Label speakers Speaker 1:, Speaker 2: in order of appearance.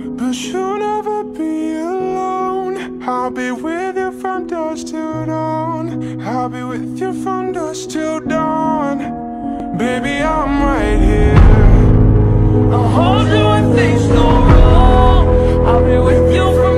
Speaker 1: but you'll never be alone. I'll be with you from dusk till dawn. I'll be with you from dusk till dawn. Baby, I'm right here.
Speaker 2: I'll hold you when things go wrong. I'll be with you